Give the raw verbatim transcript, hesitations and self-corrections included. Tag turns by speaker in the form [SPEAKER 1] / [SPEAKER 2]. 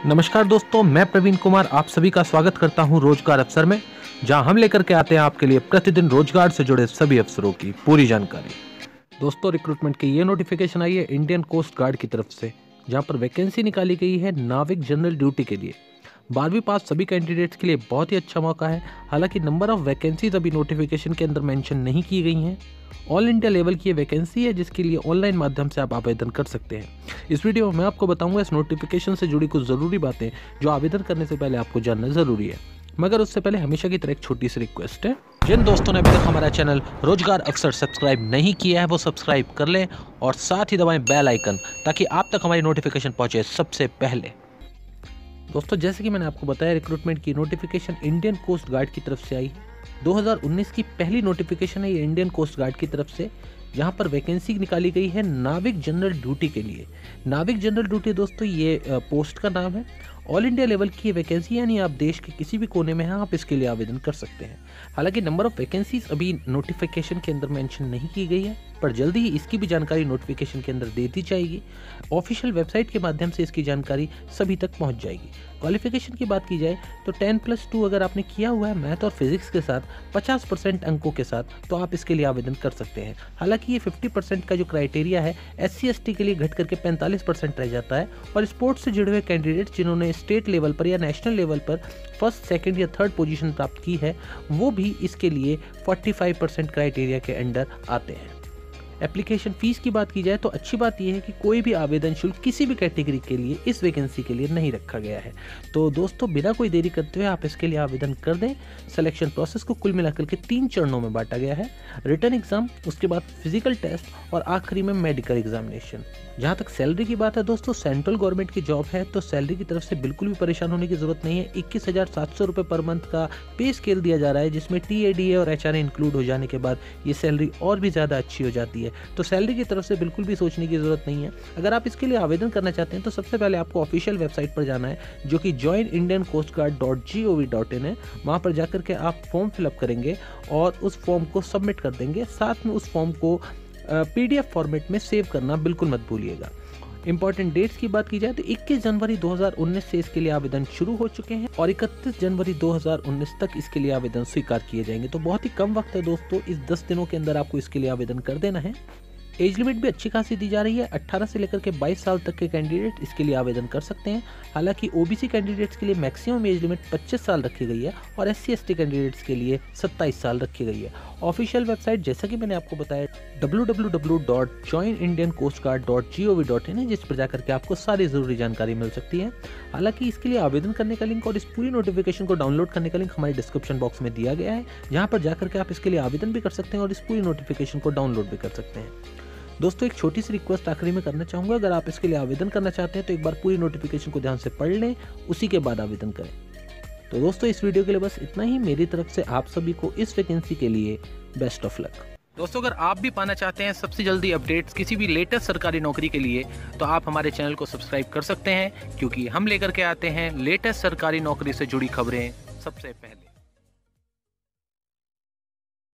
[SPEAKER 1] नमस्कार दोस्तों, मैं प्रवीण कुमार आप सभी का स्वागत करता हूं रोजगार अवसर में, जहां हम लेकर के आते हैं आपके लिए प्रतिदिन रोजगार से जुड़े सभी अवसरों की पूरी जानकारी। दोस्तों, रिक्रूटमेंट की ये नोटिफिकेशन आई है इंडियन कोस्ट गार्ड की तरफ से, जहां पर वैकेंसी निकाली गई है नाविक जनरल ड्यूटी के लिए। बारहवीं पास सभी कैंडिडेट्स के लिए बहुत ही अच्छा मौका है। हालांकि नंबर ऑफ वैकेंसीज अभी नोटिफिकेशन के अंदर मेंशन नहीं की गई हैं। ऑल इंडिया लेवल की ये वैकेंसी है, जिसके लिए ऑनलाइन माध्यम से आप आवेदन कर सकते हैं। इस वीडियो में मैं आपको बताऊंगा इस नोटिफिकेशन से जुड़ी कुछ ज़रूरी बातें जो आवेदन करने से पहले आपको जानना ज़रूरी है। मगर उससे पहले हमेशा की तरह एक छोटी सी रिक्वेस्ट है, जिन दोस्तों ने अभी तक हमारा चैनल रोजगार अवसर सब्सक्राइब नहीं किया है वो सब्सक्राइब कर लें और साथ ही दबाएं बेल आइकन, ताकि आप तक हमारी नोटिफिकेशन पहुंचे सबसे पहले। दोस्तों, जैसे कि मैंने आपको बताया, रिक्रूटमेंट की नोटिफिकेशन इंडियन कोस्ट गार्ड की तरफ से आई है। दो हज़ार उन्नीस की पहली नोटिफिकेशन है ये इंडियन कोस्ट गार्ड की तरफ से, जहां पर वैकेंसी निकाली गई है नाविक जनरल ड्यूटी के लिए। नाविक जनरल ड्यूटी दोस्तों ये पोस्ट का नाम है। ऑल इंडिया लेवल की वैकेंसी, यानी आप देश के किसी भी कोने में हैं आप इसके लिए आवेदन कर सकते हैं। हालांकि नंबर ऑफ वैकेंसीज अभी नोटिफिकेशन के अंदर मेंशन नहीं की गई है, पर जल्दी ही इसकी भी जानकारी नोटिफिकेशन के अंदर दे दी जाएगी। ऑफिशियल वेबसाइट के माध्यम से इसकी जानकारी सभी तक पहुंच जाएगी। क्वालिफिकेशन की बात की जाए तो टेन प्लस टू अगर आपने किया हुआ है मैथ और फिजिक्स के साथ पचास परसेंट अंकों के साथ, तो आप इसके लिए आवेदन कर सकते हैं। हालांकि ये पचास परसेंट का जो क्राइटेरिया है एस सी एस टी के लिए घट करके पैंतालीस परसेंट रह जाता है, और स्पोर्ट्स से जुड़े हुए कैंडिडेट जिन्होंने स्टेट लेवल पर या नेशनल लेवल पर फर्स्ट, सेकंड या थर्ड पोजीशन प्राप्त की है, वो भी इसके लिए पैंतालीस परसेंट क्राइटेरिया के अंडर आते हैं। एप्लीकेशन फीस की बात की जाए तो अच्छी बात यह है कि कोई भी आवेदन शुल्क किसी भी कैटेगरी के लिए इस वैकेंसी के लिए नहीं रखा गया है। तो दोस्तों, बिना कोई देरी करते हुए आप इसके लिए आवेदन कर दें। सिलेक्शन प्रोसेस को कुल मिलाकर के तीन चरणों में बांटा गया है। रिटन एग्जाम, उसके बाद फिजिकल टेस्ट और आखिरी में मेडिकल एग्जामिनेशन। जहाँ तक सैलरी की बात है दोस्तों, सेंट्रल गवर्नमेंट की जॉब है, तो सैलरी की तरफ से बिल्कुल भी परेशान होने की जरूरत नहीं है। इक्कीस हजार सात सौ रुपये पर मंथ का पे स्केल दिया जा रहा है, जिसमें टी ए डी ए और एच आर ए इंक्लूड हो जाने के बाद ये सैलरी और भी ज़्यादा अच्छी हो जाती है। तो सैलरी की तरफ से बिल्कुल भी सोचने की जरूरत नहीं है। अगर आप इसके लिए आवेदन करना चाहते हैं तो सबसे पहले आपको ऑफिशियल वेबसाइट पर जाना है, जो कि join Indian coast guard dot G O V dot in है। वहाँ पर जाकर के आप फॉर्म फिलअप करेंगे और उस फॉर्म को सबमिट कर देंगे। साथ में उस फॉर्म को पी डी एफ फॉर्मेट में सेव करना बिल्कुल मत भूलिएगा। इंपॉर्टेंट डेट्स की बात की जाए तो इक्कीस जनवरी दो हज़ार उन्नीस से इसके लिए आवेदन शुरू हो चुके हैं और इकतीस जनवरी दो हज़ार उन्नीस तक इसके लिए आवेदन स्वीकार किए जाएंगे। तो बहुत ही कम वक्त है दोस्तों, इस दस दिनों के अंदर आपको इसके लिए आवेदन कर देना है। एज लिमिट भी अच्छी खासी दी जा रही है। अठारह से लेकर के बाईस साल तक के कैंडिडेट इसके लिए आवेदन कर सकते हैं। हालांकि ओबीसी कैंडिडेट्स के लिए मैक्सिमम एज लिमिट पच्चीस साल रखी गई है और एससी एसटी कैंडिडेट्स के लिए सत्ताईस साल रखी गई है। ऑफिशियल वेबसाइट, जैसा कि मैंने आपको बताया, W W W dot join Indian coast guard dot G O V dot in है, जिस पर जाकर के आपको सारी जरूरी जानकारी मिल सकती है। हालांकि इसके लिए आवेदन करने का लिंक और इस पूरी नोटिफिकेशन को डाउनलोड करने का लिंक हमारे डिस्क्रिप्शन बॉक्स में दिया गया है, जहाँ पर जाकर के आप इसके लिए आवेदन भी कर सकते हैं और इस पूरी नोटिफिकेशन को डाउनलोड भी कर सकते हैं। दोस्तों, एक छोटी सी रिक्वेस्ट आखिरी में करना चाहूँगा, अगर आप इसके लिए आवेदन करना चाहते हैं तो एक बार पूरी नोटिफिकेशन को ध्यान से पढ़ लें, उसी के बाद आवेदन करें। तो दोस्तों, इस वीडियो के लिए बस इतना ही। मेरी तरफ से आप सभी को इस वैकेंसी के लिए बेस्ट ऑफ लक। दोस्तों, अगर आप भी पाना चाहते हैं सबसे जल्दी अपडेट्स किसी भी लेटेस्ट सरकारी नौकरी के लिए, तो आप हमारे चैनल को सब्सक्राइब कर सकते हैं, क्योंकि हम लेकर के आते हैं लेटेस्ट सरकारी नौकरी से जुड़ी खबरें सबसे पहले।